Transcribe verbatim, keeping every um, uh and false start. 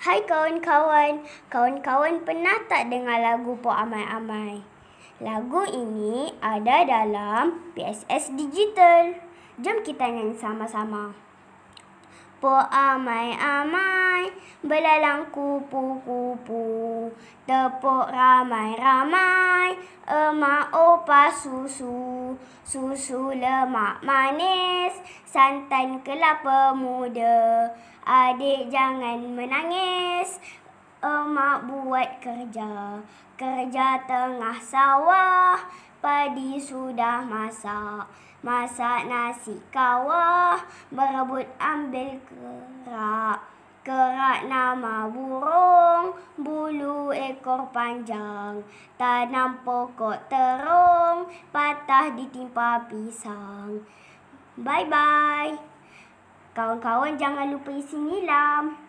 Hai kawan-kawan, kawan-kawan pernah tak dengar lagu Po Amai-Amai? Lagu ini ada dalam P S S Digital. Jom kita nyanyi sama-sama. Po amai-amai, belalang kupu-kupu, tepuk ramai-ramai, emak opa susu, susu lemak manis, santan kelapa muda. Adik jangan menangis, emak buat kerja, kerja tengah sawah, padi sudah masak. Masak nasi kawah, berebut ambil kerak. Kerak nama burung, bulu ekor panjang. Tanam pokok terung, patah ditimpa pisang. Bye-bye. Kawan-kawan jangan lupa isi nilam.